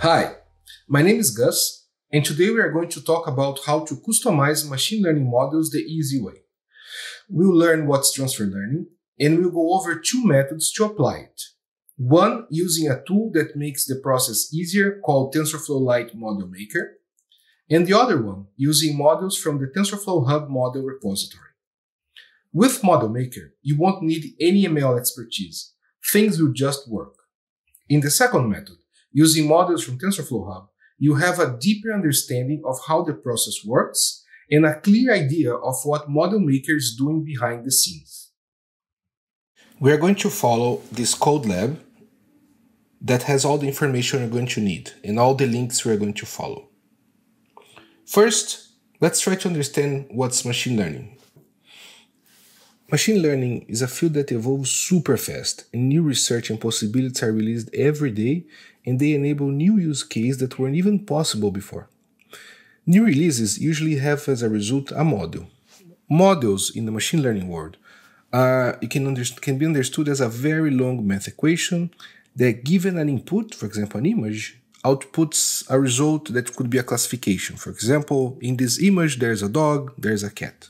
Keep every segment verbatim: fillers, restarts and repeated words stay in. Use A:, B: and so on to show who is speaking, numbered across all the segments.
A: Hi, my name is Gus, and today we are going to talk about how to customize machine learning models the easy way. We'll learn what's transfer learning, and we'll go over two methods to apply it. One, using a tool that makes the process easier called TensorFlow Lite Model Maker, and the other one, using models from the TensorFlow Hub model repository. With Model Maker, you won't need any M L expertise. Things will just work. In the second method, using models from TensorFlow Hub, you have a deeper understanding of how the process works and a clear idea of what Model Maker is doing behind the scenes. We are going to follow this code lab that has all the information you're going to need and all the links we're going to follow. First, let's try to understand what's machine learning. Machine learning is a field that evolves super fast, and new research and possibilities are released every day, and they enable new use cases that weren't even possible before. New releases usually have as a result a model. Models in the machine learning world uh, it can, under, can be understood as a very long math equation that, given an input, for example an image, outputs a result that could be a classification. For example, in this image there's a dog, there's a cat.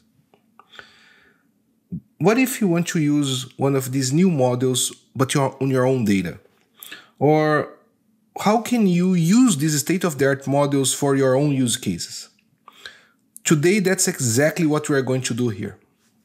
A: What if you want to use one of these new models but you're on your own data? Or how can you use these state-of-the-art models for your own use cases? Today, that's exactly what we are going to do here.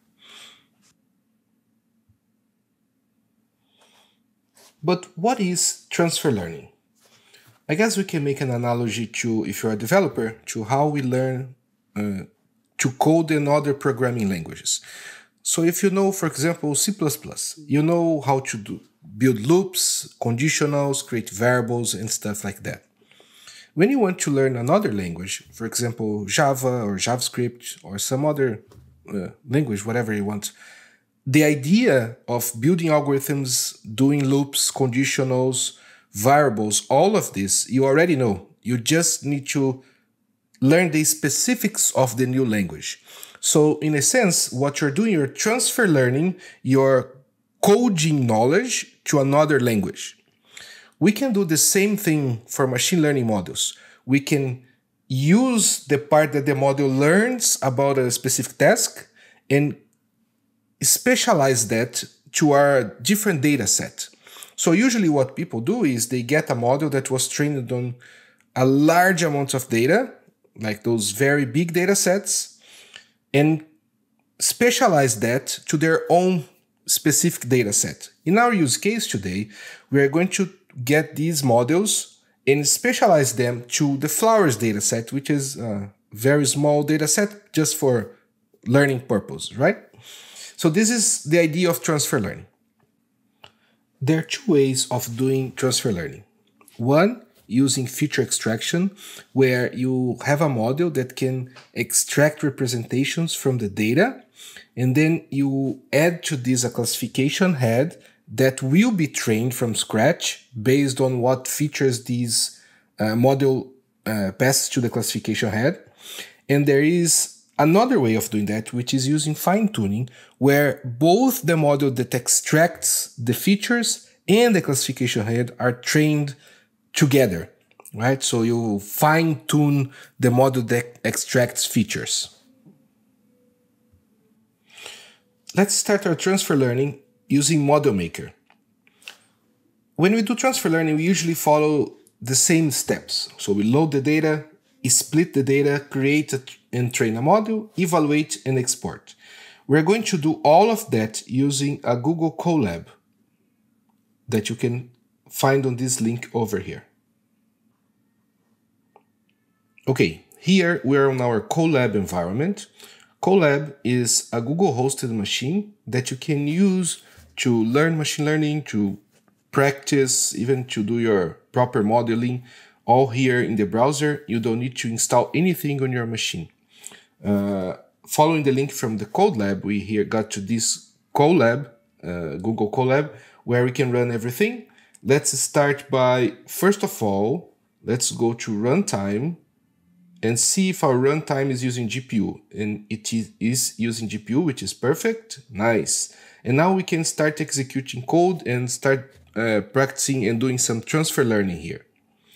A: But what is transfer learning? I guess we can make an analogy to, if you're a developer, to how we learn uh, to code in other programming languages. So if you know, for example, C plus plus, you know how to do, build loops, conditionals, create variables, and stuff like that. When you want to learn another language, for example, Java or JavaScript or some other uh, language, whatever you want, the idea of building algorithms, doing loops, conditionals, variables, all of this, you already know. You just need to learn the specifics of the new language. So in a sense, what you're doing, you're transfer learning your coding knowledge to another language. We can do the same thing for machine learning models. We can use the part that the model learns about a specific task and specialize that to our different data set. So usually what people do is they get a model that was trained on a large amount of data, like those very big data sets, and specialize that to their own specific data set. In our use case today, we are going to get these models and specialize them to the flowers data set, which is a very small data set just for learning purposes, right? So this is the idea of transfer learning. There are two ways of doing transfer learning. One, using feature extraction, where you have a model that can extract representations from the data, and then you add to this a classification head that will be trained from scratch based on what features this uh, model uh, passes to the classification head. And there is another way of doing that, which is using fine-tuning, where both the model that extracts the features and the classification head are trained together, right? So you fine-tune the model that extracts features. Let's start our transfer learning using Model Maker. When we do transfer learning, we usually follow the same steps. So we load the data, split the data, create a, and train a model, evaluate and export. We're going to do all of that using a Google Colab that you can find on this link over here. Okay, here we're on our Colab environment. Colab is a Google hosted machine that you can use to learn machine learning, to practice, even to do your proper modeling, all here in the browser. You don't need to install anything on your machine. Uh, following the link from the Colab, we here got to this Colab, uh, Google Colab, where we can run everything. Let's start by, first of all, let's go to runtime and see if our runtime is using G P U. And it is using G P U, which is perfect. Nice. And now we can start executing code and start uh, practicing and doing some transfer learning here.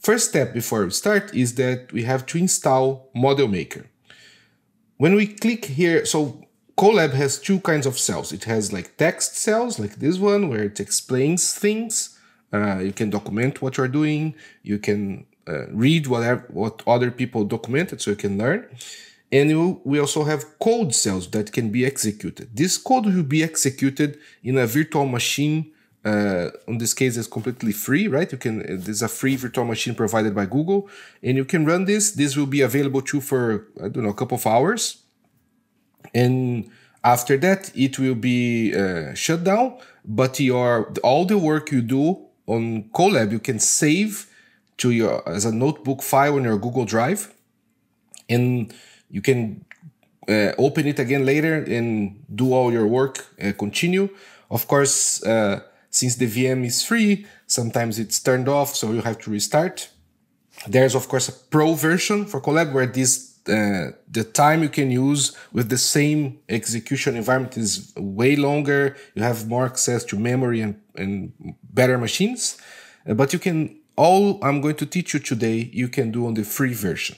A: First step before we start is that we have to install Model Maker. When we click here, so Colab has two kinds of cells. It has like text cells, like this one, where it explains things. Uh, you can document what you're doing. You can uh, read whatever what other people documented, so you can learn. And you, we also have code cells that can be executed. This code will be executed in a virtual machine. Uh, in this case, it's completely free, right? You can. There's a free virtual machine provided by Google, and you can run this. This will be available to you for, I don't know, a couple of hours. And after that, it will be uh, shut down. But your all the work you do on Colab, you can save to your as a notebook file in your Google Drive, and you can uh, open it again later and do all your work. Uh, continue, of course. Uh, Since the V M is free, sometimes it's turned off, so you have to restart. There's, of course, a pro version for Colab where this uh, the time you can use with the same execution environment is way longer. You have more access to memory and, and better machines. Uh, but you can, all I'm going to teach you today, you can do on the free version.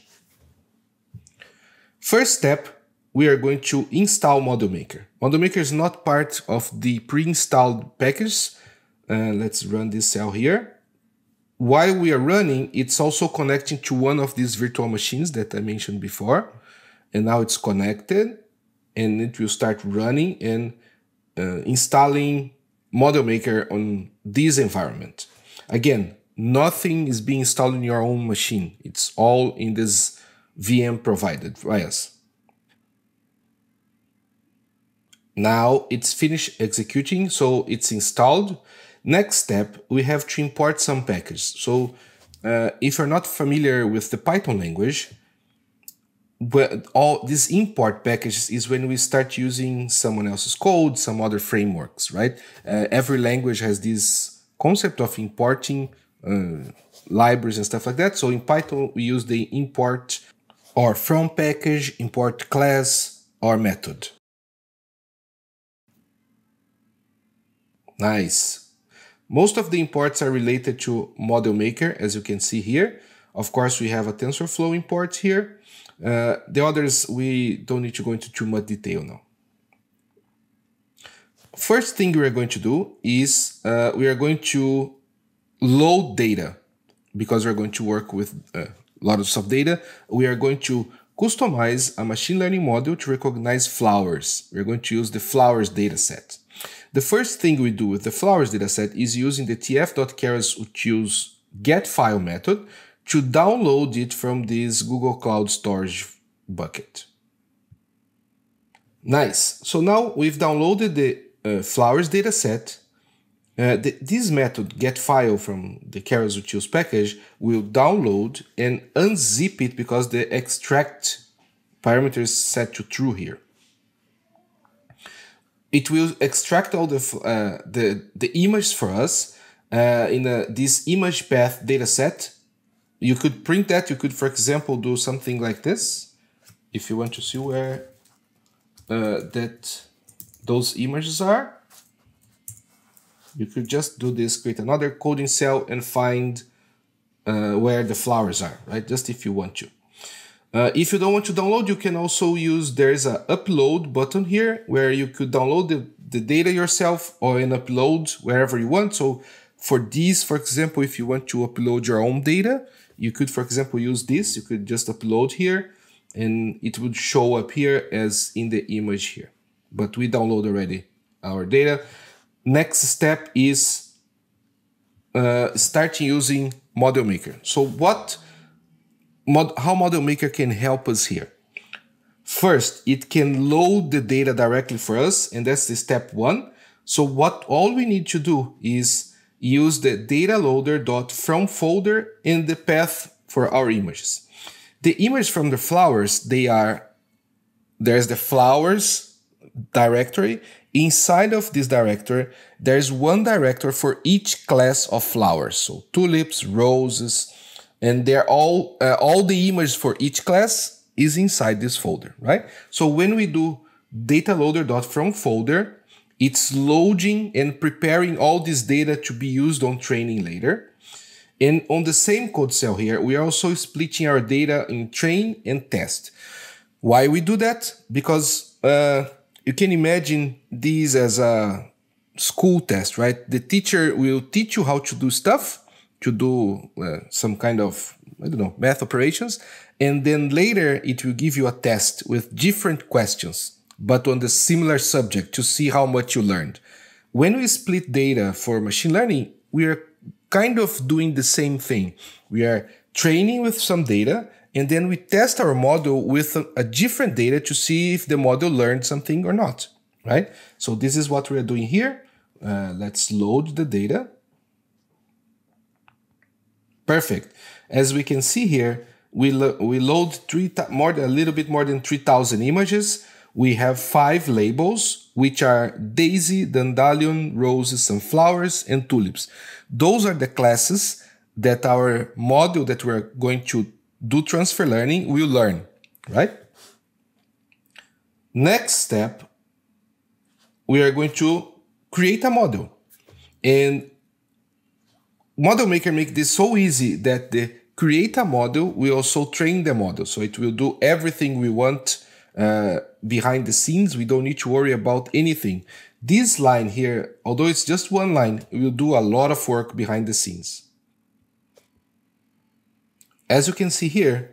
A: First step, we are going to install Model Maker. Model Maker is not part of the pre-installed package. Uh, let's run this cell here. While we are running, it's also connecting to one of these virtual machines that I mentioned before. And now it's connected and it will start running and uh, installing Model Maker on this environment. Again, nothing is being installed in your own machine. It's all in this V M provided by us. Now it's finished executing, so it's installed. Next step, we have to import some packages. So uh, if you're not familiar with the Python language, but all these import packages is when we start using someone else's code, some other frameworks, right? Uh, every language has this concept of importing uh, libraries and stuff like that. So in Python, we use the import or from package, import class, or method. Nice. Most of the imports are related to Model Maker, as you can see here. Of course, we have a TensorFlow import here. Uh, the others, we don't need to go into too much detail now. First thing we are going to do is uh, we are going to load data because we're going to work with uh, lots of data. We are going to customize a machine learning model to recognize flowers. We're going to use the flowers dataset. The first thing we do with the flowers dataset is using the tf.keras-utils get file method to download it from this Google Cloud Storage bucket. Nice. So now we've downloaded the uh, flowers dataset. Uh, the, this method get file from the keras-utils package will download and unzip it because the extract parameter is set to true here. It will extract all the uh, the the image for us uh, in a, this image path dataset. You could print that. You could, for example, do something like this if you want to see where uh, that those images are. You could just do this, create another coding cell, and find uh, where the flowers are, right? Just if you want to. Uh, if you don't want to download, you can also use, there's a upload button here where you could download the, the data yourself or an upload wherever you want. So for these, for example, if you want to upload your own data, you could, for example, use this. You could just upload here and it would show up here as in the image here. But we download already our data. Next step is uh, starting using Model Maker. So what Mod, how Model Maker can help us here? First, it can load the data directly for us, and that's the step one. So what all we need to do is use the data loader dot from folder in the path for our images. The image from the flowers, they are, there's the flowers directory. Inside of this directory, there's one directory for each class of flowers. So tulips, roses, and they're all, uh, all the images for each class is inside this folder, right? So when we do data loader dot from folder, it's loading and preparing all this data to be used on training later. And on the same code cell here, we are also splitting our data in train and test. Why we do that? Because uh, you can imagine these as a school test, right? The teacher will teach you how to do stuff, to do uh, some kind of, I don't know, math operations. And then later it will give you a test with different questions, but on the similar subject to see how much you learned. When we split data for machine learning, we are kind of doing the same thing. We are training with some data, and then we test our model with a, a different data to see if the model learned something or not, right? So this is what we are doing here. Uh, let's load the data. Perfect. As we can see here, we, lo we load three more than, a little bit more than three thousand images. We have five labels, which are daisy, dandelion, roses, sunflowers, and tulips. Those are the classes that our model that we're going to do transfer learning will learn, right? Next step, we are going to create a model. And Model Maker makes this so easy that the create a model will also train the model. So it will do everything we want uh, behind the scenes. We don't need to worry about anything. This line here, although it's just one line, it will do a lot of work behind the scenes. As you can see here,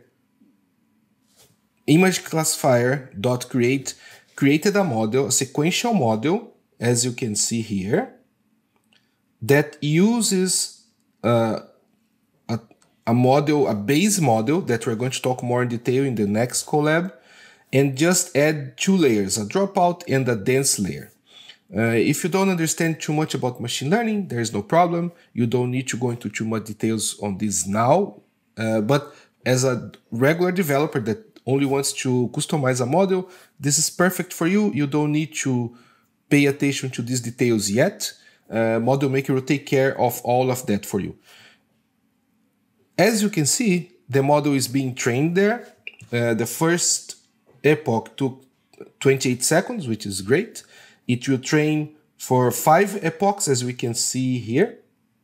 A: image classifier.create created a model, a sequential model, as you can see here, that uses uh, a, a model, a base model that we're going to talk more in detail in the next collab, and just add two layers, a dropout and a dense layer. Uh, if you don't understand too much about machine learning, there is no problem. You don't need to go into too much details on this now. Uh, but as a regular developer that only wants to customize a model, this is perfect for you. You don't need to pay attention to these details yet. Uh, Model Maker will take care of all of that for you. As you can see, the model is being trained there. Uh, the first epoch took twenty-eight seconds, which is great. It will train for five epochs, as we can see here.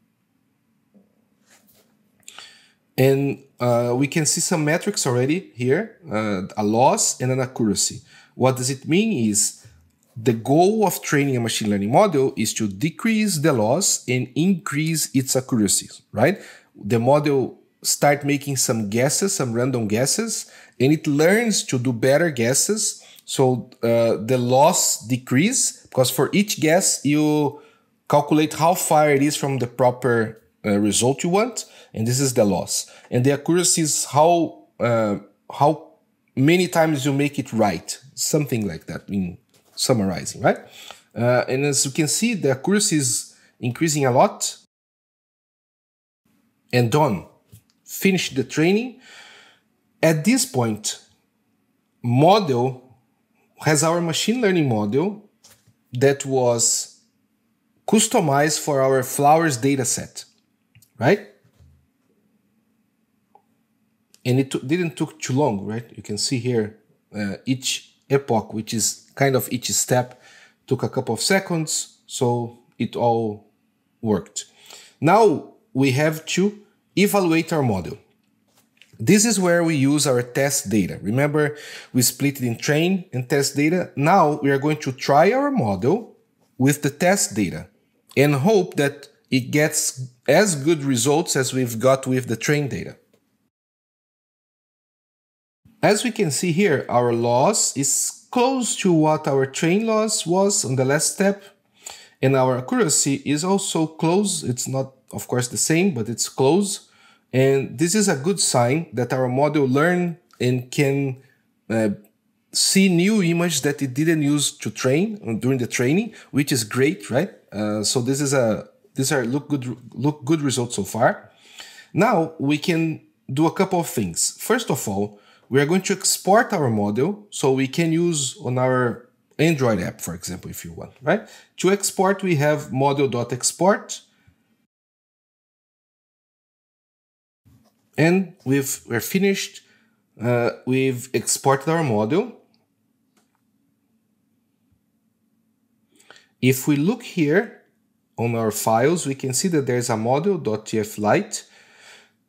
A: And uh, we can see some metrics already here, uh, a loss and an accuracy. What does it mean is the goal of training a machine learning model is to decrease the loss and increase its accuracy, right? The model starts making some guesses, some random guesses, and it learns to do better guesses. So uh, the loss decrease, because for each guess, you calculate how far it is from the proper uh, result you want, and this is the loss. And the accuracy is how, uh, how many times you make it right, something like that, in summarizing, right? Uh, and as you can see, the accuracy is increasing a lot. And done. Finish the training. At this point, model has our machine learning model that was customized for our flowers data set, right? And it didn't took too long, right? You can see here uh, each epoch, which is kind of each step, took a couple of seconds, so it all worked. Now we have to evaluate our model. This is where we use our test data. Remember, we split it in train and test data. Now we are going to try our model with the test data and hope that it gets as good results as we've got with the train data. As we can see here, our loss is close to what our train loss was on the last step, and our accuracy is also close. It's not, of course, the same, but it's close. And this is a good sign that our model learn and can uh, see new image that it didn't use to train during the training, which is great, right? Uh, so this is a these are look good look good results so far. Now we can do a couple of things. First of all, we are going to export our model so we can use on our Android app, for example, if you want, right? To export, we have model.export. And we've, we're finished. Uh, we've exported our model. If we look here on our files, we can see that there's a model.tflite.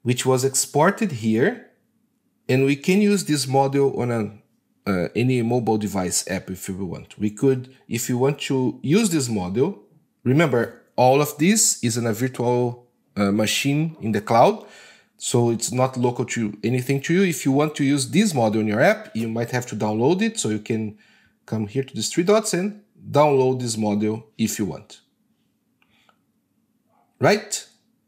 A: which was exported here, and we can use this model on a, uh, any mobile device app if we want. We could, if you want to use this model, remember, all of this is in a virtual uh, machine in the cloud, so it's not local to anything to you. If you want to use this model in your app, you might have to download it, so you can come here to these three dots and download this model if you want. Right?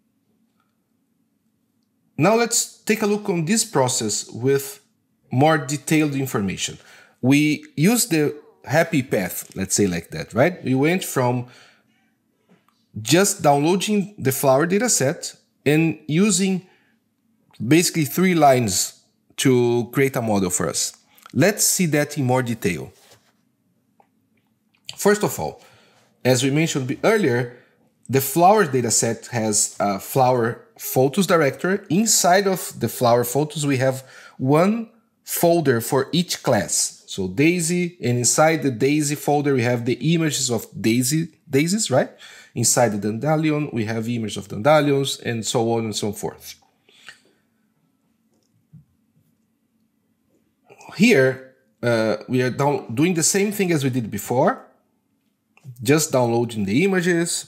A: Now let's take a look on this process with more detailed information. We use the happy path, let's say like that, right? We went from just downloading the flower dataset and using basically three lines to create a model for us. Let's see that in more detail. First of all, as we mentioned earlier, the flower dataset has a flower photos directory. Inside of the flower photos, we have one folder for each class. So Daisy, and inside the Daisy folder, we have the images of Daisy, daisies, right? Inside the Dandelion, we have images of Dandelions, and so on and so forth. Here, uh, we are down doing the same thing as we did before, just downloading the images.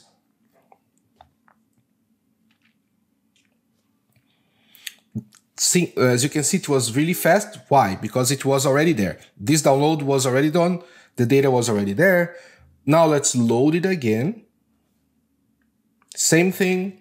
A: See, as you can see, it was really fast. Why? Because it was already there. This download was already done. The data was already there. Now let's load it again. Same thing.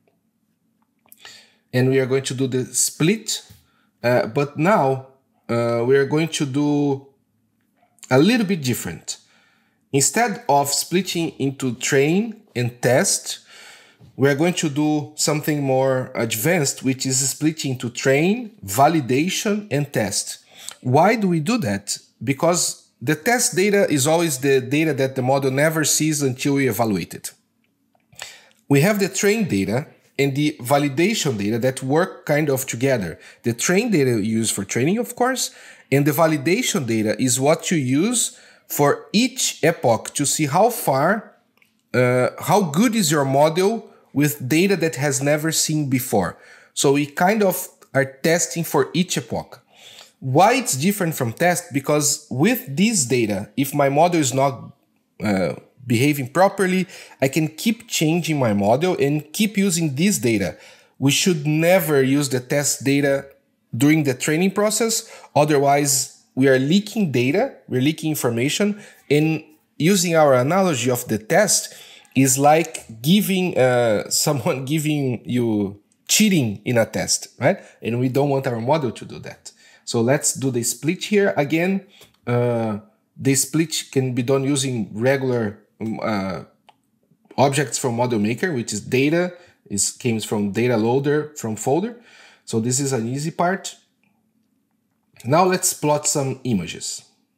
A: And we are going to do the split. Uh, but now uh, we are going to do a little bit different. Instead of splitting into train and test, we are going to do something more advanced, which is splitting into train, validation, and test. Why do we do that? Because the test data is always the data that the model never sees until we evaluate it. We have the train data and the validation data that work kind of together. The train data you use for training, of course, and the validation data is what you use for each epoch to see how far, uh, how good is your model with data that has never seen before. So we kind of are testing for each epoch. Why it's different from test? Because with this data, if my model is not uh, behaving properly, I can keep changing my model and keep using this data. We should never use the test data during the training process. Otherwise, we are leaking data, we're leaking information, and using our analogy of the test is like giving uh, someone giving you cheating in a test, right? And we don't want our model to do that. So let's do the split here again. Uh, the split can be done using regular um, uh, objects from Model Maker, which is data. It comes from data loader from folder. So this is an easy part. Now let's plot some images.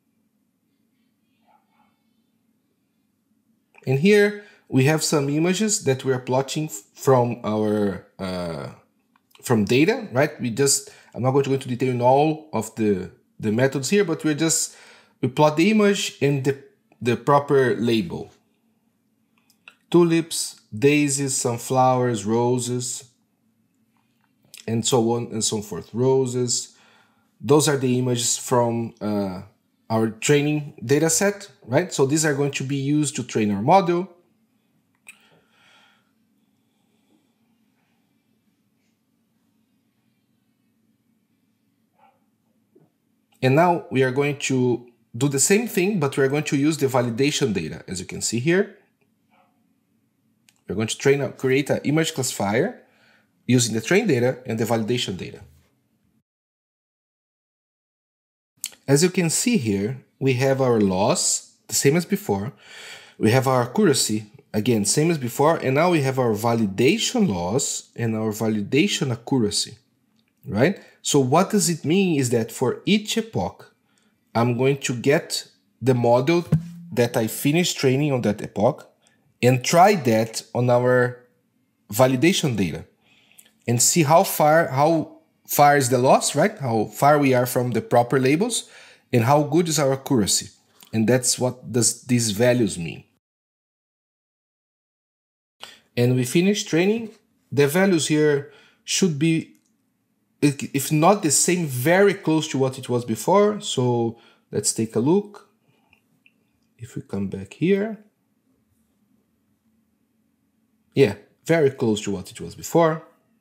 A: And here we have some images that we are plotting from our uh, from data, right? We just, I'm not going to go into detail in all of the, the methods here, but we're just, we plot the image and the, the proper label. Tulips, daisies, sunflowers, roses, and so on and so forth. Roses. Those are the images from uh, our training data set, right? So these are going to be used to train our model. And now we are going to do the same thing, but we're going to use the validation data, as you can see here. We're going to train, create an image classifier using the train data and the validation data. As you can see here, we have our loss, the same as before. We have our accuracy, again, same as before. And now we have our validation loss and our validation accuracy, right? So what does it mean is that for each epoch, I'm going to get the model that I finished training on that epoch and try that on our validation data and see how far, how far is the loss, right? How far we are from the proper labels and how good is our accuracy. And that's what does these values mean. And we finish training. The values here should be if not the same, very close to what it was before. So let's take a look. If we come back here, yeah, very close to what it was before.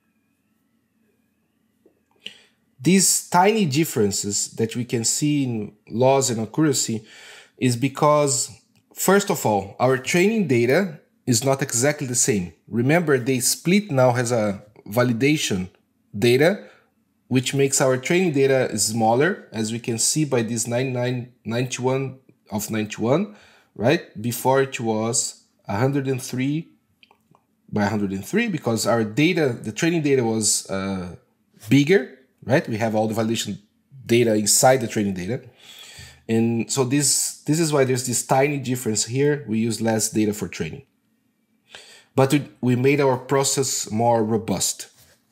A: These tiny differences that we can see in loss and accuracy is because, first of all, our training data is not exactly the same. Remember, the split now has a validation data, which makes our training data smaller, as we can see by this ninety-nine, ninety-one of ninety-one, right? Before it was one hundred three by one hundred three, because our data, the training data was uh, bigger, right? We have all the validation data inside the training data. And so this, this is why there's this tiny difference here. We use less data for training. But we, we made our process more robust.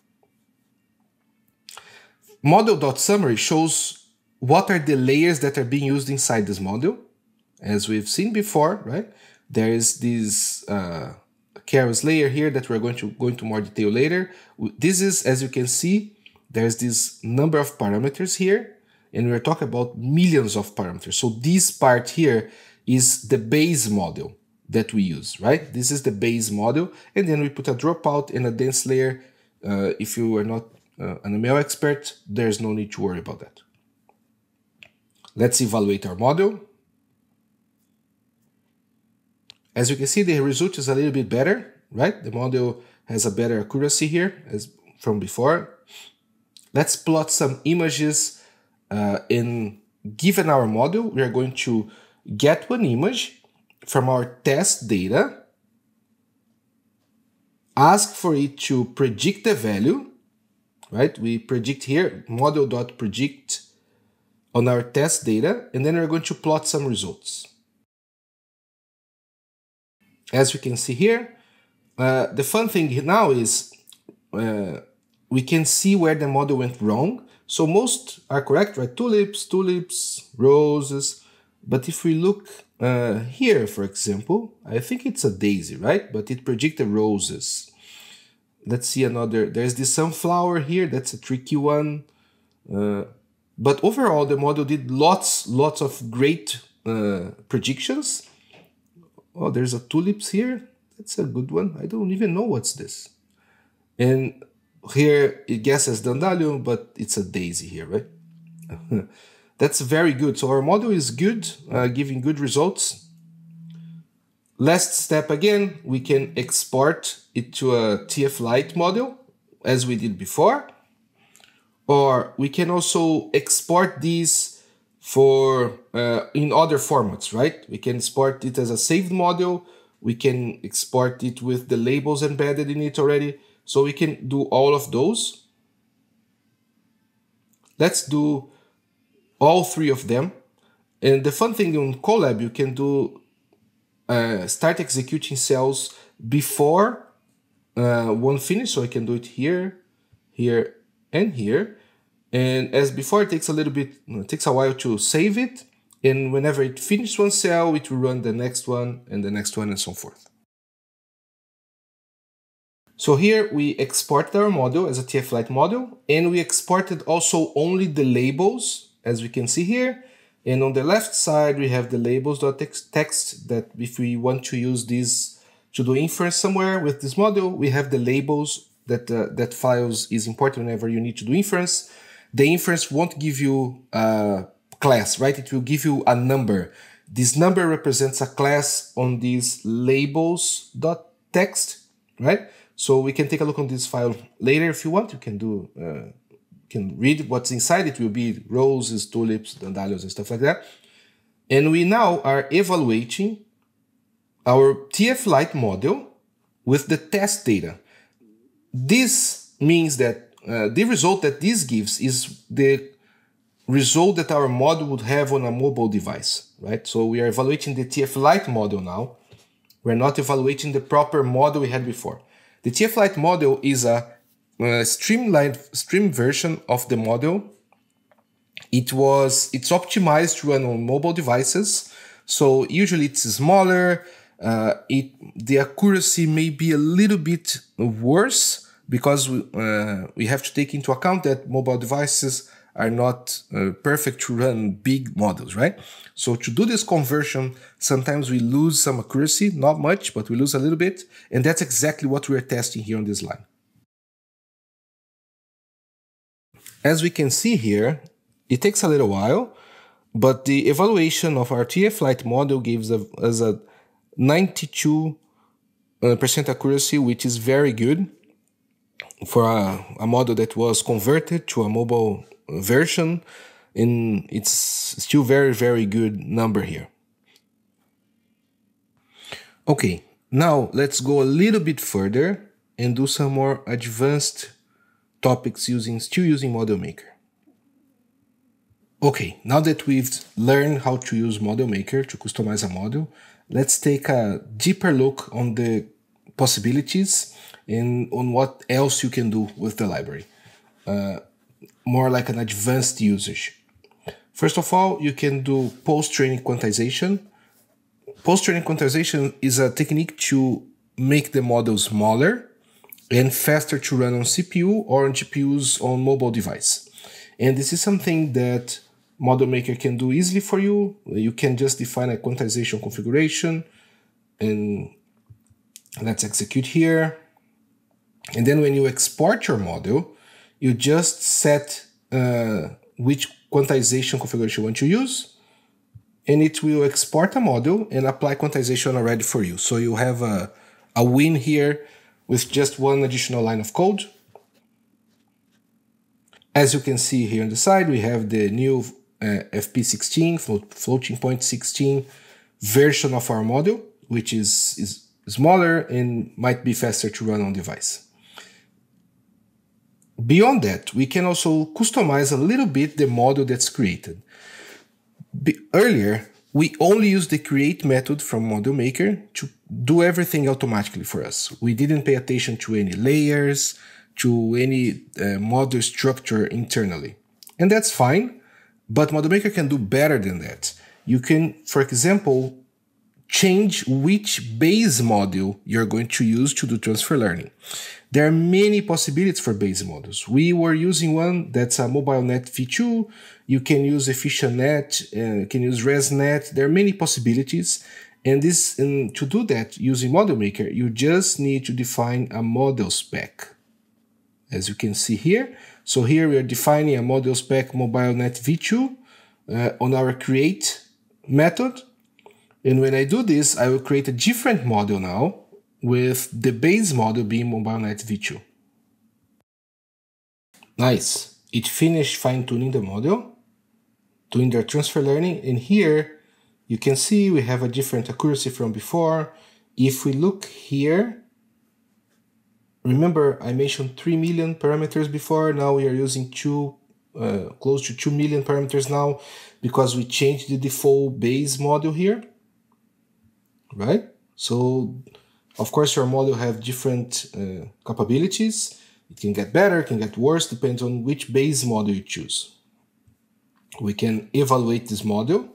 A: Model.summary shows what are the layers that are being used inside this model. As we've seen before, right? There is this uh, Keras layer here that we're going to go into more detail later. This is, as you can see, there's this number of parameters here, and we're talking about millions of parameters. So this part here is the base model that we use, right? This is the base model, and then we put a dropout and a dense layer. Uh, if you are not uh, an M L expert, there's no need to worry about that. Let's evaluate our model. As you can see, the result is a little bit better, right? The model has a better accuracy here as from before. Let's plot some images uh, in given our model. We are going to get one image from our test data, ask for it to predict the value, right? We predict here model.predict on our test data, and then we're going to plot some results. As we can see here, uh, the fun thing now is uh, we can see where the model went wrong. So most are correct, right? Tulips, tulips, roses. But if we look uh, here, for example, I think it's a daisy, right? But it predicted roses. Let's see another. There's this sunflower here. That's a tricky one. Uh, but overall, the model did lots, lots of great uh, predictions. Oh, there's a tulips here. That's a good one. I don't even know what's this. And here it guesses dandelion, but it's a daisy here, right? That's very good. So our model is good, uh, giving good results. Last step again, we can export it to a T F Lite model, as we did before. Or we can also export these for uh, in other formats, right? We can export it as a saved model. We can export it with the labels embedded in it already. So we can do all of those. Let's do all three of them. And the fun thing on Colab, you can do uh, start executing cells before uh, one finish. So I can do it here, here, and here. And as before, it takes a little bit, it takes a while to save it. And whenever it finishes one cell, it will run the next one and the next one and so forth. So here we exported our model as a T F Lite model, and we exported also only the labels, as we can see here. And on the left side, we have the labels.txt that if we want to use this to do inference somewhere with this model, we have the labels that uh, that files is important whenever you need to do inference. The inference won't give you a class, right? It will give you a number. This number represents a class on these labels.txt, right? So we can take a look on this file later if you want. You can do, uh, can read what's inside. It will be roses, tulips, dandelions, and stuff like that. And we now are evaluating our T F Lite model with the test data. This means that uh, the result that this gives is the result that our model would have on a mobile device, right? So we are evaluating the T F Lite model now. We're not evaluating the proper model we had before. The T F Lite model is a, a streamlined stream version of the model. It was, it's optimized to run on mobile devices. So usually it's smaller. Uh, it, the accuracy may be a little bit worse because we, uh, we have to take into account that mobile devices are not uh, perfect to run big models, right? So to do this conversion, sometimes we lose some accuracy, not much, but we lose a little bit. And that's exactly what we're testing here on this line. As we can see here, it takes a little while, but the evaluation of our T F-Lite model gives us a ninety-two percent accuracy, which is very good for a, a model that was converted to a mobile version, and it's still very, very good number here. Okay, now let's go a little bit further and do some more advanced topics using still using Model Maker. Okay, now that we've learned how to use Model Maker to customize a model, let's take a deeper look on the possibilities and on what else you can do with the library. Uh, more like an advanced usage. First of all, you can do post-training quantization. Post-training quantization is a technique to make the model smaller and faster to run on C P U or on G P Us on mobile device. And this is something that Model Maker can do easily for you. You can just define a quantization configuration, and let's execute here. And then when you export your model, you just set uh, which quantization configuration you want to use, and it will export a model and apply quantization already for you. So you have a, a win here with just one additional line of code. As you can see here on the side, we have the new uh, F P sixteen, floating point sixteen version of our model, which is, is smaller and might be faster to run on device. Beyond that, we can also customize a little bit the model that's created. Be earlier, we only used the create method from Model Maker to do everything automatically for us. We didn't pay attention to any layers, to any uh, model structure internally. And that's fine, but Model Maker can do better than that. You can, for example, change which base model you're going to use to do transfer learning. There are many possibilities for base models. We were using one that's a MobileNet V two. You can use EfficientNet, uh, you can use ResNet. There are many possibilities. And this, and to do that using Model Maker, you just need to define a model spec. As you can see here. So here we are defining a model spec MobileNet V two uh, on our create method. And when I do this, I will create a different model now with the base model being MobileNet V two. Nice. It finished fine-tuning the model, doing their transfer learning. And here you can see we have a different accuracy from before. If we look here, remember I mentioned three million parameters before. Now we are using two, uh, close to two million parameters now because we changed the default base model here, right? So of course, your model have different uh, capabilities. It can get better, it can get worse, depends on which base model you choose. We can evaluate this model.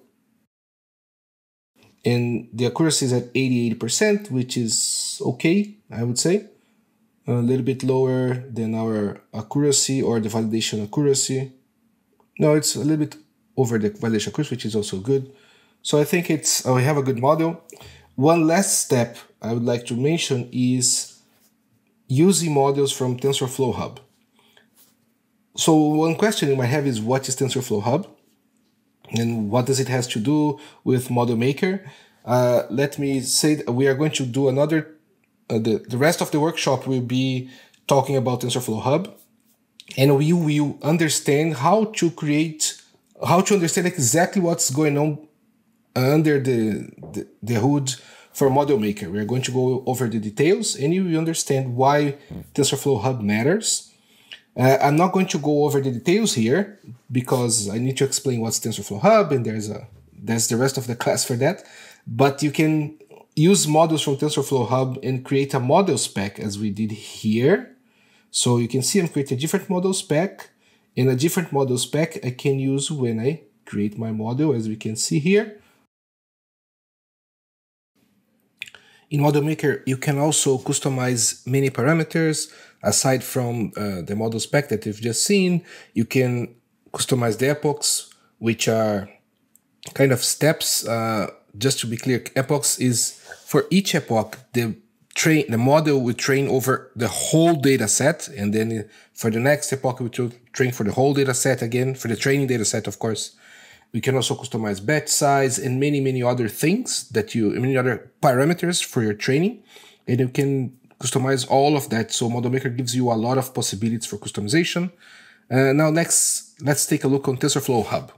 A: And the accuracy is at eighty-eight percent, which is okay, I would say. A little bit lower than our accuracy or the validation accuracy. No, it's a little bit over the validation accuracy, which is also good. So I think it's uh, we have a good model. One last step I would like to mention is using models from TensorFlow Hub. So one question you might have is, what is TensorFlow Hub? And what does it have to do with Model Maker? Uh, let me say that we are going to do another, uh, the, the rest of the workshop will be talking about TensorFlow Hub. And we will understand how to create, how to understand exactly what's going on under the, the, the hood for Model Maker. We are going to go over the details and you will understand why TensorFlow Hub matters. Uh, I'm not going to go over the details here because I need to explain what's TensorFlow Hub, and there's a there's the rest of the class for that. But you can use models from TensorFlow Hub and create a model spec as we did here. So you can see I'm creating a different model spec, and a different model spec I can use when I create my model, as we can see here. In Model Maker, you can also customize many parameters. Aside from uh, the model spec that you've just seen, you can customize the epochs, which are kind of steps. Uh, just to be clear, epochs is for each epoch, the train the model will train over the whole data set, and then for the next epoch, we will train for the whole data set again, for the training data set, of course. We can also customize batch size and many, many other things that you, many other parameters for your training. And you can customize all of that. So Model Maker gives you a lot of possibilities for customization. Uh, now next, let's take a look on TensorFlow Hub.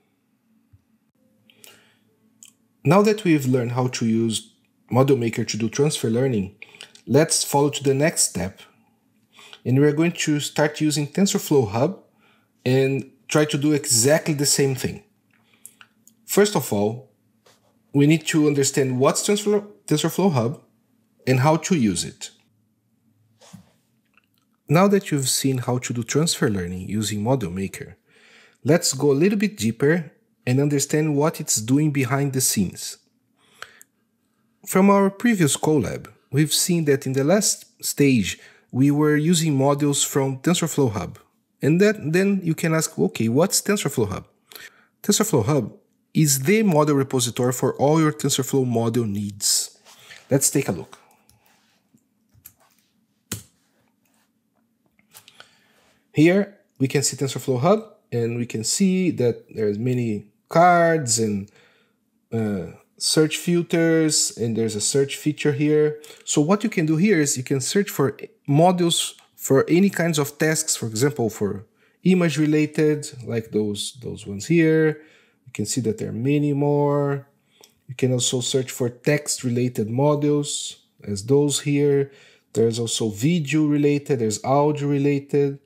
A: Now that we've learned how to use Model Maker to do transfer learning, let's follow to the next step. And we're going to start using TensorFlow Hub and try to do exactly the same thing. First of all, we need to understand what's TensorFlow, TensorFlow Hub and how to use it. Now that you've seen how to do transfer learning using Model Maker, let's go a little bit deeper and understand what it's doing behind the scenes. From our previous Colab, we've seen that in the last stage, we were using models from TensorFlow Hub. And that, then you can ask, okay, what's TensorFlow Hub? TensorFlow Hub is the model repository for all your TensorFlow model needs. Let's take a look. Here we can see TensorFlow Hub, and we can see that there's many cards and uh, search filters, and there's a search feature here. So what you can do here is you can search for models for any kinds of tasks, for example, for image related, like those, those ones here. You can see that there are many more. You can also search for text related models as those here. There's also video related, there's audio related.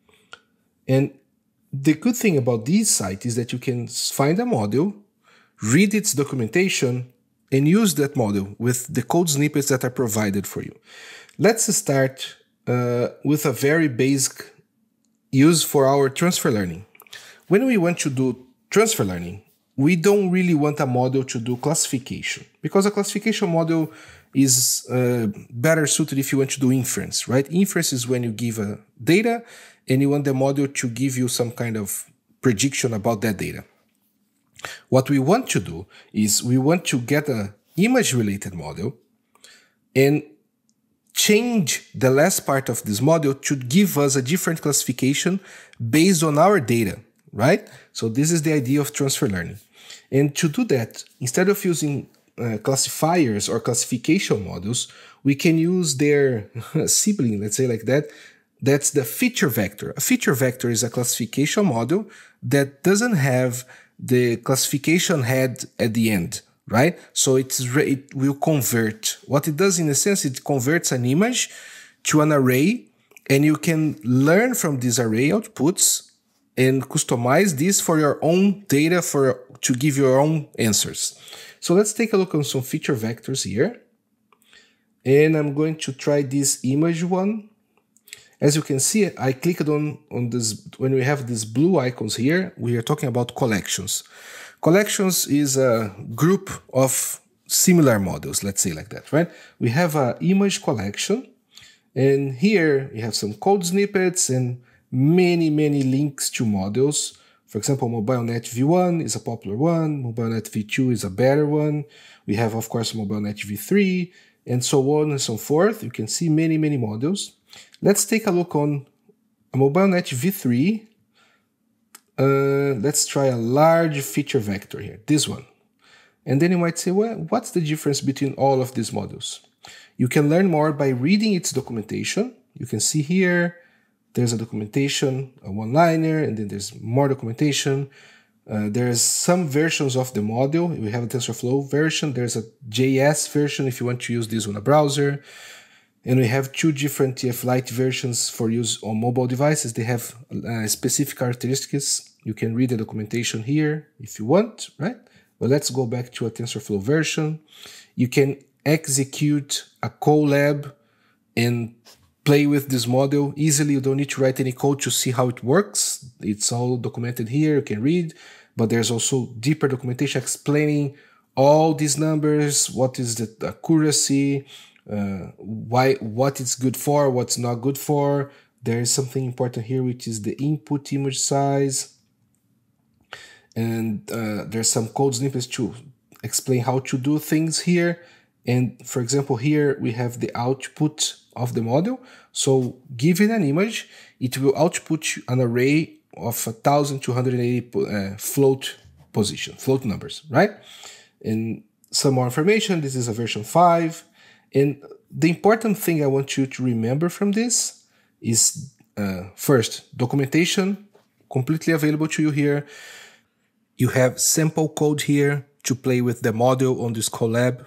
A: And the good thing about this site is that you can find a model, read its documentation, and use that model with the code snippets that are provided for you. Let's start uh, with a very basic use for our transfer learning. When we want to do transfer learning, we don't really want a model to do classification, because a classification model is uh, better suited if you want to do inference, right? Inference is when you give a data and you want the model to give you some kind of prediction about that data. What we want to do is we want to get an image-related model and change the last part of this model to give us a different classification based on our data, right? So this is the idea of transfer learning. And to do that, instead of using uh, classifiers or classification models, we can use their sibling, let's say like that. That's the feature vector. A feature vector is a classification model that doesn't have the classification head at the end, right? So it's it will convert. What it does in a sense, it converts an image to an array, and you can learn from this array outputs and customize this for your own data for to give your own answers. So let's take a look on some feature vectors here. And I'm going to try this image one. As you can see, I clicked on, on this, when we have these blue icons here, we are talking about collections. Collections is a group of similar models, let's say like that, right? We have an image collection, and here we have some code snippets and many, many links to models. For example, MobileNet V one is a popular one, MobileNet V two is a better one. We have, of course, MobileNet V three, and so on and so forth. You can see many, many models. Let's take a look on a MobileNet V three. Uh, let's try a large feature vector here, this one. And then you might say, well, what's the difference between all of these models? You can learn more by reading its documentation. You can see here, there's a documentation, a one-liner, and then there's more documentation. Uh, there's some versions of the model. We have a TensorFlow version. There's a J S version if you want to use this on a browser. And we have two different T F Lite versions for use on mobile devices. They have uh, specific characteristics. You can read the documentation here if you want, right? But let's go back to a TensorFlow version. You can execute a Colab and play with this model easily. You don't need to write any code to see how it works. It's all documented here. You can read, but there's also deeper documentation explaining all these numbers, what is the accuracy, uh, why, what it's good for, what's not good for. There is something important here, which is the input image size. And uh, there's some code snippets to explain how to do things here. And for example, here we have the output of the model. So given an image, it will output an array of one thousand two hundred eighty uh, float position, float numbers, right? And some more information, this is a version five. And the important thing I want you to remember from this is uh, first, documentation, completely available to you here. You have sample code here to play with the model on this Colab.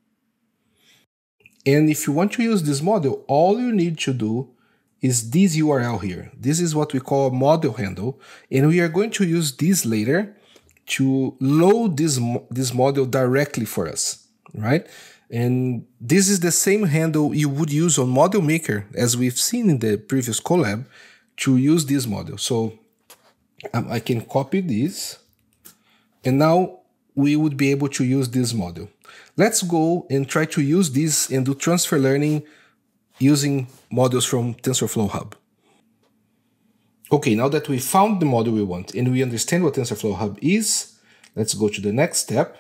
A: And if you want to use this model, all you need to do is this U R L here. This is what we call a model handle. And we are going to use this later to load this, this model directly for us, right? And this is the same handle you would use on Model Maker, as we've seen in the previous Colab, to use this model. So um, I can copy this, and now we would be able to use this model. Let's go and try to use this and do transfer learning using models from TensorFlow Hub. Okay, now that we found the model we want and we understand what TensorFlow Hub is, let's go to the next step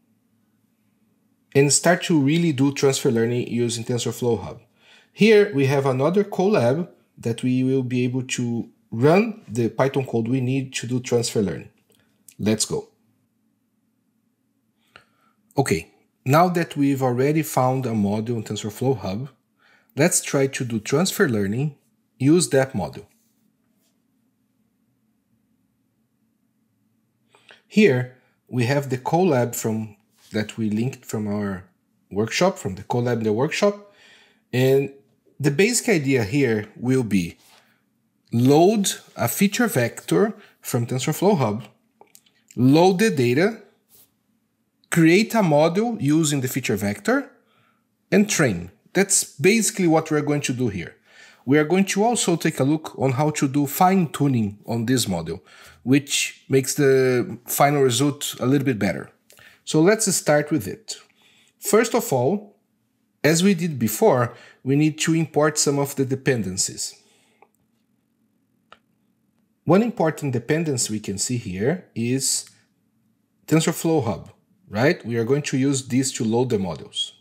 A: and start to really do transfer learning using TensorFlow Hub. Here we have another Colab that we will be able to run the Python code we need to do transfer learning. Let's go. Okay, now that we've already found a model in TensorFlow Hub, let's try to do transfer learning, use that model. Here we have the Colab from that we linked from our workshop, from the Colab in the workshop. And the basic idea here will be load a feature vector from TensorFlow Hub, load the data, create a model using the feature vector, and train. That's basically what we're going to do here. We are going to also take a look on how to do fine-tuning on this model, which makes the final result a little bit better. So let's start with it. First of all, as we did before, we need to import some of the dependencies. One important dependency we can see here is TensorFlow Hub, right? We are going to use this to load the models.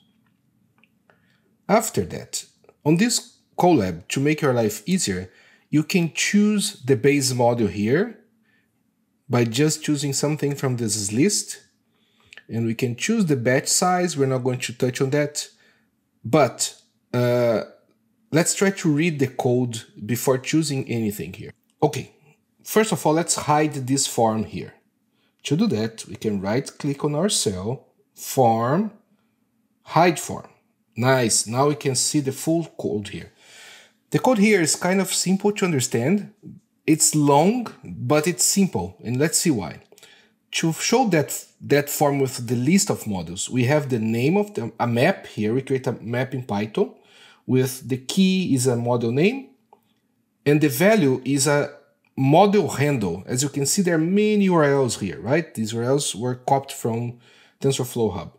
A: After that, on this Colab, to make your life easier, you can choose the base model here by just choosing something from this list. And we can choose the batch size. We're not going to touch on that. But uh, let's try to read the code before choosing anything here. Okay, first of all, let's hide this form here. To do that, we can right-click on our cell, form, hide form. Nice, now we can see the full code here. The code here is kind of simple to understand. It's long, but it's simple, and let's see why. To show that, that form with the list of models, we have the name of the, a map here. We create a map in Python with the key is a model name, and the value is a model handle. As you can see, there are many U R Ls here, right? These U R Ls were copied from TensorFlow Hub.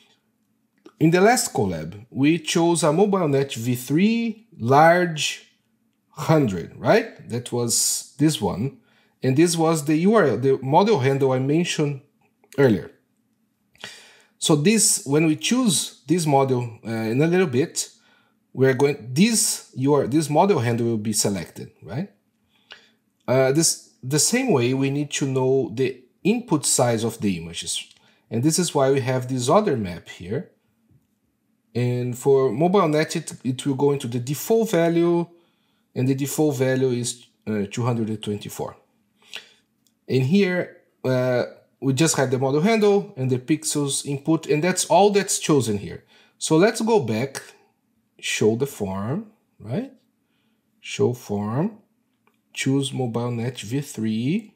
A: In the last Colab, we chose a MobileNet v three large one hundred, right? That was this one. And this was the U R L, the model handle I mentioned earlier. So this, when we choose this model uh, in a little bit, we're going, this, your, this model handle will be selected, right? Uh, this, the same way, we need to know the input size of the images. And this is why we have this other map here. And for MobileNet, it, it will go into the default value, and the default value is uh, two hundred twenty-four. And here, uh, we just have the model handle and the pixels input, and that's all that's chosen here. So let's go back, show the form, right? Show form, choose MobileNet v three,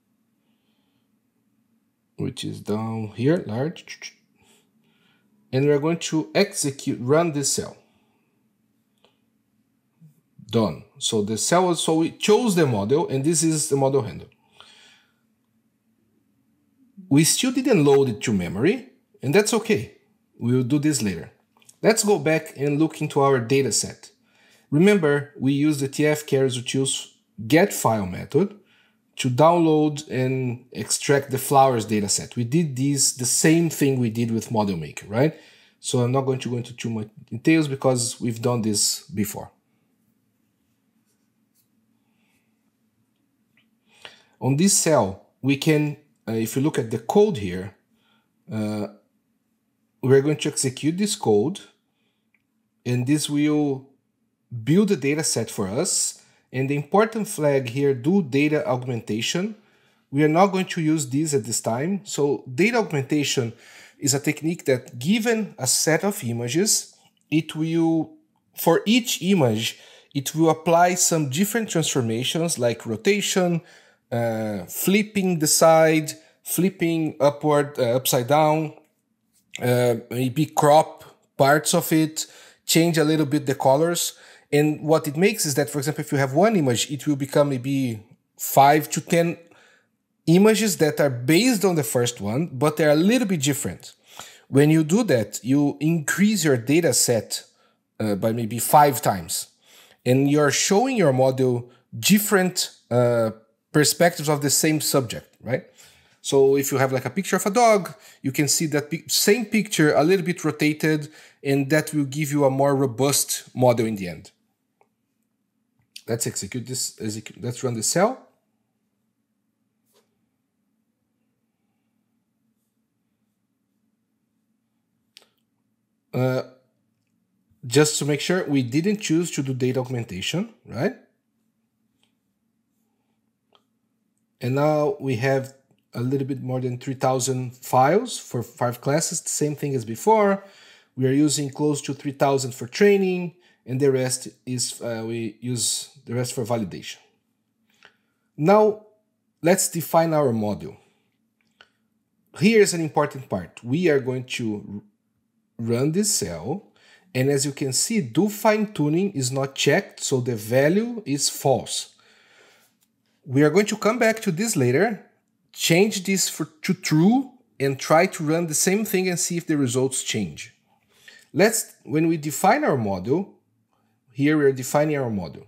A: which is down here, large. And we're going to execute, run this cell. Done. So the cell, so we chose the model, and this is the model handle. We still didn't load it to memory. and that's okay. We'll do this later. Let's go back and look into our data set. Remember, we use the T F Keras-Utils get file method to download and extract the flowers dataset. We did this, the same thing we did with Model Maker, right? So I'm not going to go into too much details because we've done this before. On this cell, we can, uh, if you look at the code here, uh, we're going to execute this code, and this will build a data set for us. And the important flag here, do data augmentation. We are not going to use this at this time. So data augmentation is a technique that, given a set of images, it will, for each image, it will apply some different transformations like rotation, uh, flipping the side, flipping upward, uh, upside down, uh, maybe crop parts of it, change a little bit the colors. And what it makes is that, for example, if you have one image, it will become maybe five to ten images that are based on the first one, but they're a little bit different. When you do that, you increase your data set uh, by maybe five times. And you're showing your model different uh, perspectives of the same subject, right? So if you have like a picture of a dog, you can see that same picture a little bit rotated, and that will give you a more robust model in the end. Let's execute this. Execute, let's run the cell. Uh, just to make sure, we didn't choose to do data augmentation, right? And now we have a little bit more than three thousand files for five classes, the same thing as before. We are using close to three thousand for training, and the rest is, uh, we use the rest for validation. Now, let's define our model. Here's an important part. We are going to run this cell, and as you can see, do fine tuning is not checked, so the value is false. We are going to come back to this later, change this for, to true, and try to run the same thing and see if the results change. Let's, when we define our model, here we're defining our model.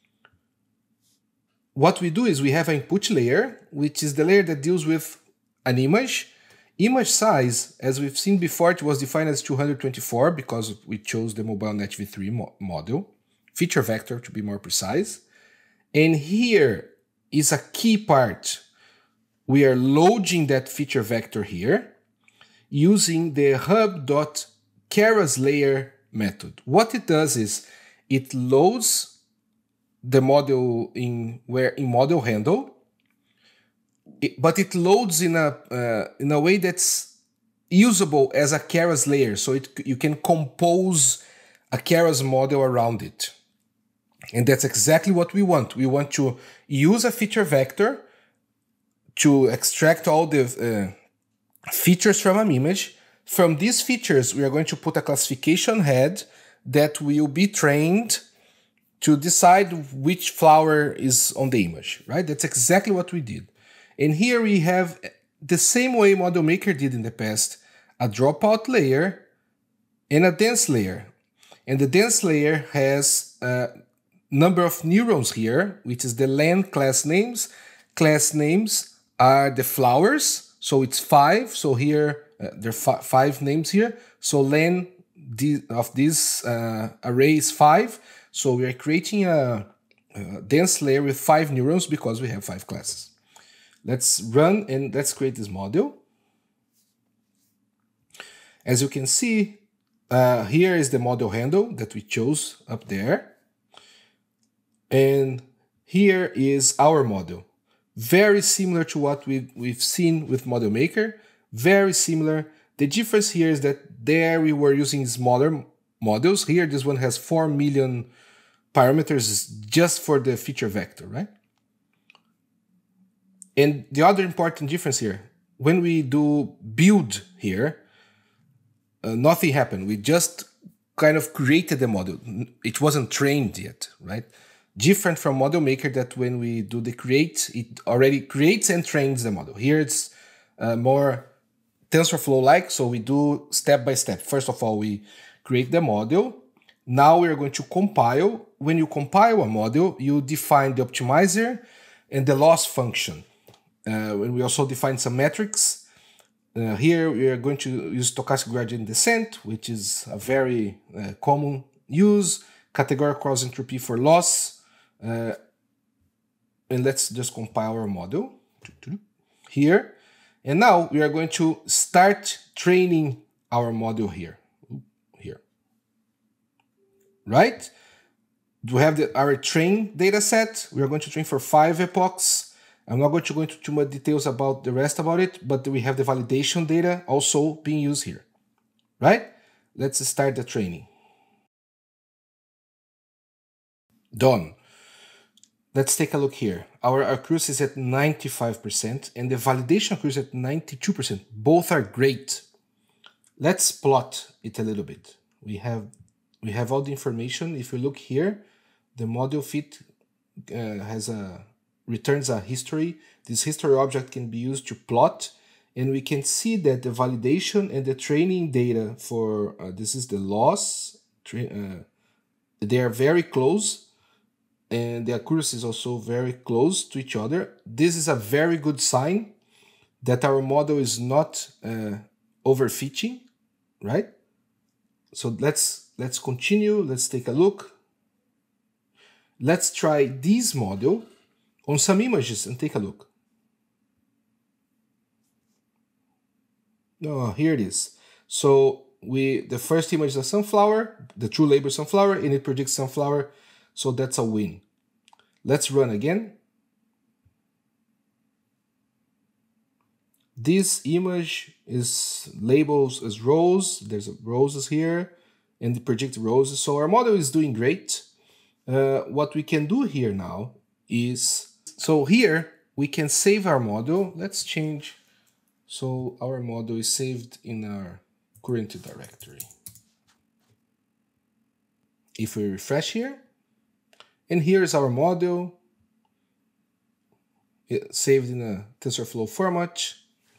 A: What we do is we have an input layer, which is the layer that deals with an image. Image size, as we've seen before, it was defined as two hundred twenty-four because we chose the MobileNet v three mo model, feature vector to be more precise. And here is a key part. We are loading that feature vector here using the hub.KerasLayer method. What it does is it loads the model in where in model handle, it, but it loads in a uh, in a way that's usable as a Keras layer, so it you can compose a Keras model around it. And that's exactly what we want. We want to use a feature vector to extract all the uh, features from an image. From these features, we are going to put a classification head that will be trained to decide which flower is on the image, right? That's exactly what we did. And here we have the same way Model Maker did in the past, a dropout layer and a dense layer. And the dense layer has a number of neurons here, which is the len class names. Class names are the flowers, so it's five. So here, uh, there are five names here. So len of this uh, array is five. So we are creating a, a dense layer with five neurons because we have five classes. Let's run and let's create this model. As you can see, uh, here is the model handle that we chose up there. And here is our model. Very similar to what we've, we've seen with Model Maker. Very similar. The difference here is that there we were using smaller models. Here, this one has four million parameters just for the feature vector, right? And the other important difference here, when we do build here, uh, nothing happened. We just kind of created the model. It wasn't trained yet, right? Different from Model Maker that when we do the create, it already creates and trains the model. Here it's uh, more TensorFlow-like, so we do step by step. First of all, we create the model. Now we are going to compile. When you compile a model, you define the optimizer and the loss function. Uh, and we also define some metrics. Uh, here we are going to use stochastic gradient descent, which is a very uh, common use, categorical cross entropy for loss. Uh, and let's just compile our model here. And now we are going to start training our model here. Here. Right? We have the, our train data set. We are going to train for five epochs. I'm not going to go into too much details about the rest about it, but we have the validation data also being used here, right? Let's start the training. Done. Let's take a look here. Our accuracy is at ninety-five percent and the validation accuracy is at ninety-two percent. Both are great. Let's plot it a little bit. We have, we have all the information. If you look here, the model fit uh, has a returns a history. This history object can be used to plot, and we can see that the validation and the training data for uh, this is the loss. Uh, they are very close, and the accuracy is also very close to each other. This is a very good sign that our model is not uh, overfitting, right? So let's let's continue. Let's take a look. Let's try this model on some images and take a look. Oh, here it is. So we the first image is a sunflower, the true label sunflower, and it predicts sunflower. So that's a win. Let's run again. This image is labels as rose. There's roses here, and it predicts roses. So our model is doing great. Uh, what we can do here now is, so here we can save our model. Let's change. So our model is saved in our current directory. If we refresh here, and here is our model, it saved in a TensorFlow format.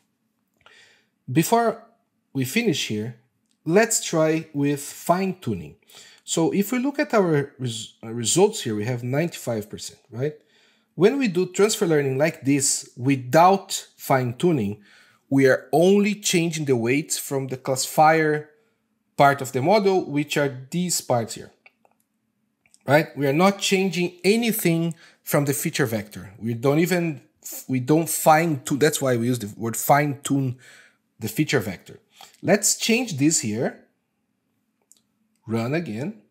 A: Before we finish here, let's try with fine tuning. So if we look at our res results here, we have ninety-five percent, right? When we do transfer learning like this without fine tuning, we are only changing the weights from the classifier part of the model, which are these parts here, right? We are not changing anything from the feature vector. We don't even, we don't fine tune. That's why we use the word fine tune the feature vector. Let's change this here. Run again.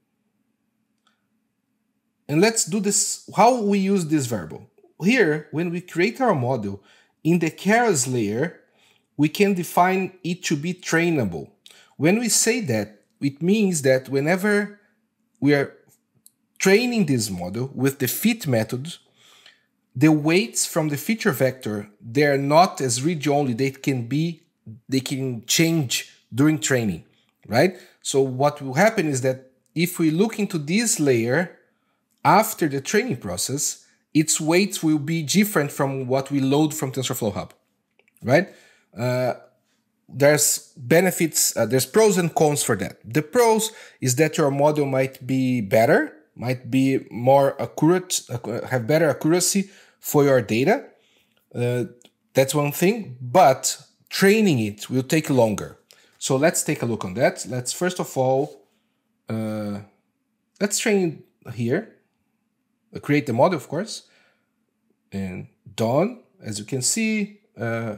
A: And let's do this, how we use this variable. Here, when we create our model, in the Keras layer, we can define it to be trainable. When we say that, it means that whenever we are training this model with the fit method, the weights from the feature vector, they are not as read-only, they can be, they can change during training, right? So what will happen is that if we look into this layer, after the training process, its weights will be different from what we load from TensorFlow Hub, right? Uh, there's benefits, uh, there's pros and cons for that. The pros is that your model might be better, might be more accurate, uh, have better accuracy for your data. Uh, that's one thing, but training it will take longer. So let's take a look on that. Let's first of all, uh, let's train here. Create the model, of course, and done. As you can see, uh,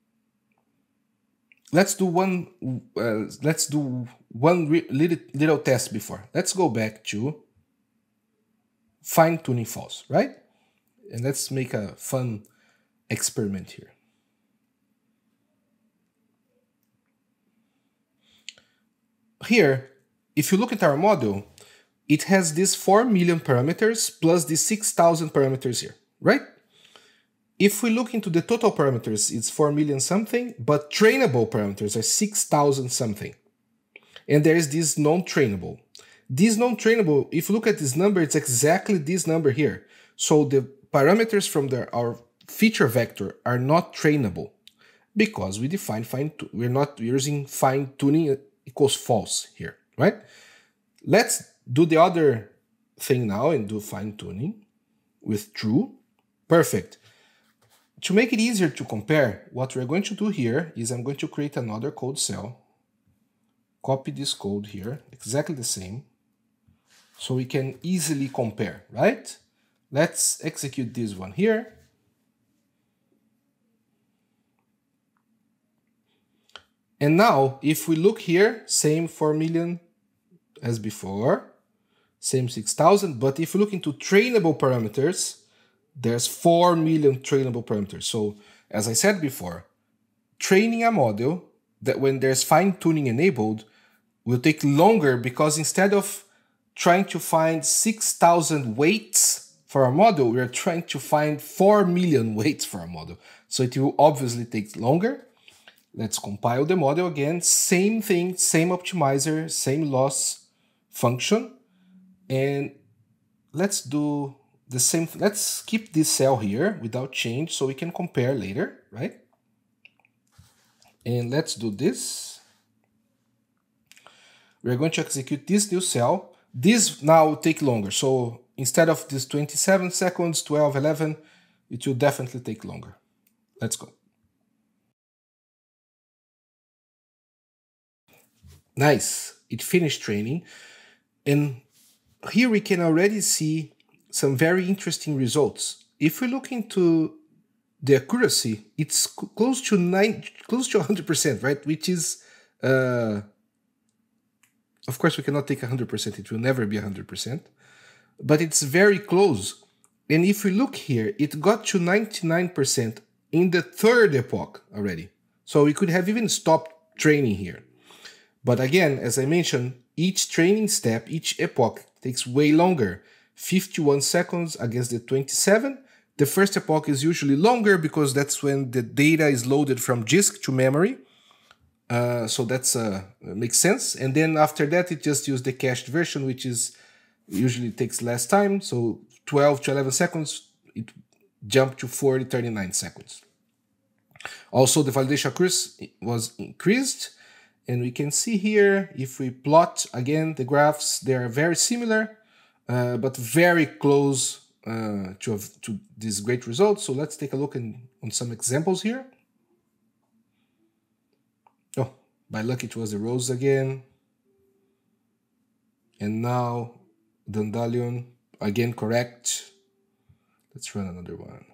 A: let's do one. Uh, let's do one little, little test before. Let's go back to fine tuning false, right? And let's make a fun experiment here. Here, if you look at our model, it has these four million parameters plus the six thousand parameters here, right? If we look into the total parameters, it's four million something, but trainable parameters are six thousand something. And there is this non-trainable. This non-trainable, if you look at this number, it's exactly this number here. So the parameters from the, our feature vector are not trainable. because we define fine, we're not using fine tuning equals false here, right? Let's do the other thing now and do fine tuning with true. Perfect. To make it easier to compare, what we're going to do here is I'm going to create another code cell, copy this code here, exactly the same, so we can easily compare, right? Let's execute this one here. And now, if we look here, same four million as before, same six thousand, but if you look into trainable parameters, there's four million trainable parameters. So, as I said before, training a model that when there's fine-tuning enabled will take longer, because instead of trying to find six thousand weights for a model, we're trying to find four million weights for a model. So it will obviously take longer. Let's compile the model again. Same thing, same optimizer, same loss function. And let's do the same. Let's keep this cell here without change so we can compare later, right? And let's do this. We're going to execute this new cell. This now will take longer. So instead of this twenty-seven seconds, twelve, eleven, it will definitely take longer. Let's go. Nice. It finished training. And here we can already see some very interesting results. If we look into the accuracy, it's close to nine, close to one hundred percent, right? Which is, uh, of course, we cannot take one hundred percent. It will never be one hundred percent, but it's very close. And if we look here, it got to ninety-nine percent in the third epoch already. So we could have even stopped training here. But again, as I mentioned, each training step, each epoch takes way longer. fifty-one seconds against the twenty-seven. The first epoch is usually longer because that's when the data is loaded from disk to memory. Uh, so that's uh, makes sense. And then after that, it just uses the cached version, which is usually takes less time. So twelve to eleven seconds, it jumped to forty, thirty-nine seconds. Also, the validation accuracy was increased. And we can see here, if we plot again the graphs, they are very similar, uh, but very close uh, to, to these great results. So let's take a look in, on some examples here. Oh, by luck it was the rose again. And now Dandelion, again correct. Let's run another one.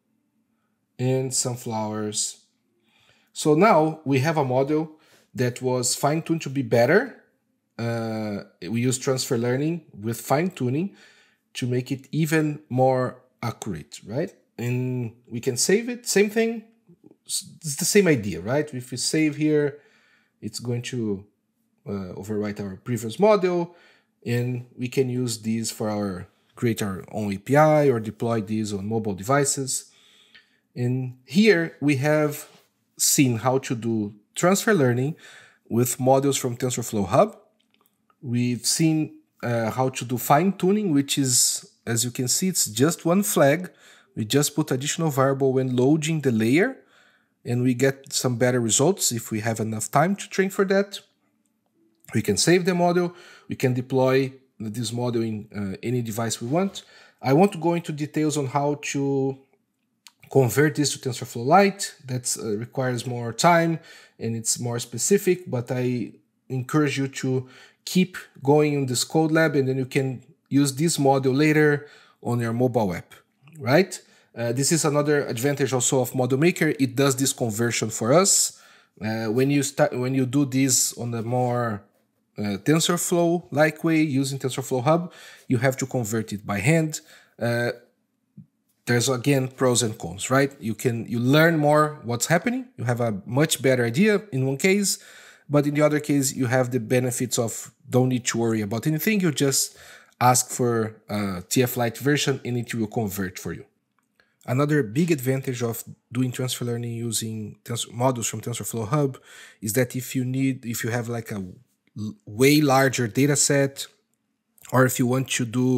A: And sunflowers. So now we have a model that was fine-tuned to be better. Uh, we use transfer learning with fine-tuning to make it even more accurate, right? And we can save it, same thing. It's the same idea, right? If we save here, it's going to uh, overwrite our previous model, and we can use these for our, create our own A P I or deploy these on mobile devices. And here we have seen how to do transfer learning with models from TensorFlow Hub. We've seen uh, how to do fine-tuning, which is, as you can see, it's just one flag. We just put additional variable when loading the layer, and we get some better results if we have enough time to train for that. We can save the model. We can deploy this model in uh, any device we want. I want to go into details on how to convert this to TensorFlow Lite. That uh, requires more time and it's more specific, but I encourage you to keep going in this code lab, and then you can use this model later on your mobile app, right? Uh, this is another advantage also of Model Maker. It does this conversion for us. Uh, when you start, when you do this on a more uh, TensorFlow-like way using TensorFlow Hub, you have to convert it by hand. Uh, There's again pros and cons, right? You can you learn more what's happening. You have a much better idea in one case, but in the other case, you have the benefits of don't need to worry about anything. You just ask for a T F Lite version and it will convert for you. Another big advantage of doing transfer learning using tensor models from TensorFlow Hub is that if you need, if you have like a way larger data set, or if you want to do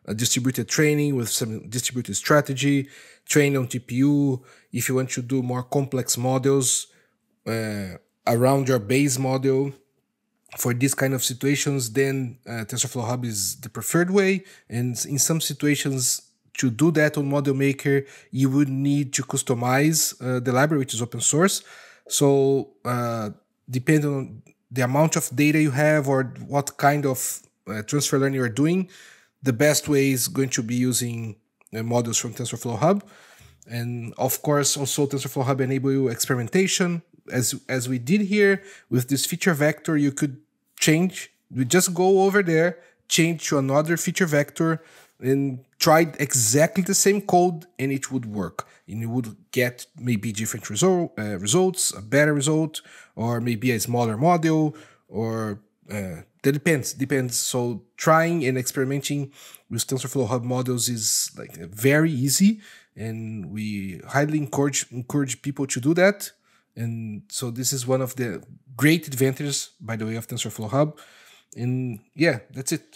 A: a distributed training with some distributed strategy, train on T P U. If you want to do more complex models uh, around your base model, for these kind of situations, then uh, TensorFlow Hub is the preferred way. And in some situations, to do that on Model Maker, you would need to customize uh, the library, which is open source. So uh, depending on the amount of data you have or what kind of uh, transfer learning you're doing, the best way is going to be using uh, models from TensorFlow Hub. And of course, also TensorFlow Hub enable you experimentation. As, as we did here with this feature vector, you could change, we just go over there, change to another feature vector and try exactly the same code and it would work. And you would get maybe different result, uh, results, a better result, or maybe a smaller model, or uh, that depends, depends. So trying and experimenting with TensorFlow Hub models is like very easy, and we highly encourage encourage people to do that. And so this is one of the great advantages, by the way, of TensorFlow Hub. And yeah, that's it.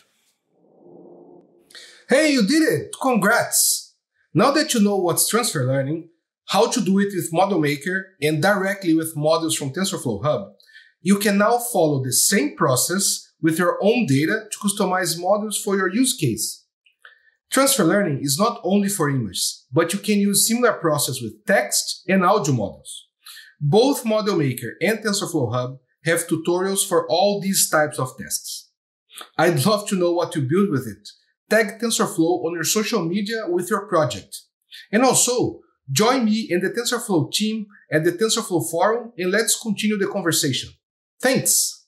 B: Hey, you did it! Congrats! Now that you know what's transfer learning, how to do it with Model Maker, and directly with models from TensorFlow Hub, you can now follow the same process with your own data to customize models for your use case. Transfer learning is not only for images, but you can use similar process with text and audio models. Both Model Maker and TensorFlow Hub have tutorials for all these types of tasks. I'd love to know what you build with it. Tag TensorFlow on your social media with your project. And also, join me and the TensorFlow team at the TensorFlow forum and let's continue the conversation. Thanks!